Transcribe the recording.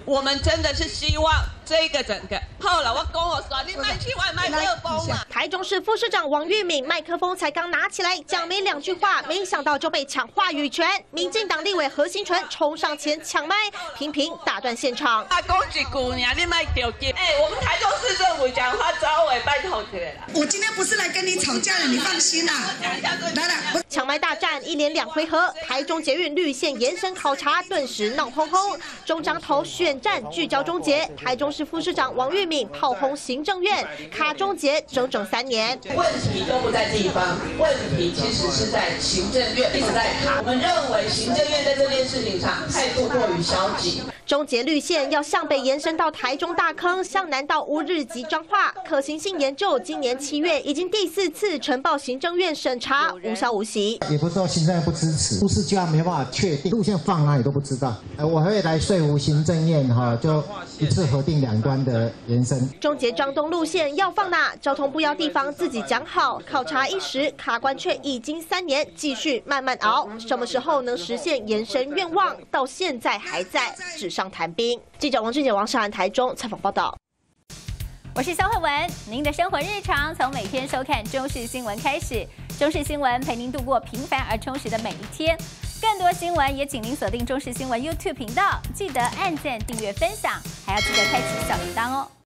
我们真的是希望这个整个好了，我讲我说你卖去外麦克风嘛。 台中市副市长王玉敏麦克风才刚拿起来，讲没2句话，没想到就被抢话语权。民进党立委何新纯冲上前抢麦，频频打断现场。 讲一句呀，你卖丢劲！我们台中市政府讲话招尾拜托起来了。 我今天不是来跟你吵架的，你放心啦。来， 抢麦大战一连2回合，台中捷运绿线延伸考察顿时闹哄哄，中彰投选战聚焦终结，台中市副市长王玉敏炮轰行政院，卡终结整3年。 问题都不在地方，问题其实是在行政院一直在卡。我们认为行政院在这件事情上态度过于消极。 终结绿线要向北延伸到台中大坑，向南到乌日及彰化，可行性研究今年7月已经第4次呈报行政院审查，无消无息。 也不是说行政院不支持，都市计划没办法确定路线放哪里都不知道。我会来说服行政院就一次核定2端的延伸。 终结彰东路线要放哪？交通部要地方自己讲好，考察一时，卡关却已经3年，继续慢慢熬。什么时候能实现延伸愿望？到现在还在纸上谈兵。记者王俊杰、王世涵台中采访报道。 我是肖慧文，您的生活日常从每天收看中视新闻开始。中视新闻陪您度过平凡而充实的每一天。更多新闻也请您锁定中视新闻 YouTube 频道，记得按赞、订阅、分享，还要记得开启小铃铛哦。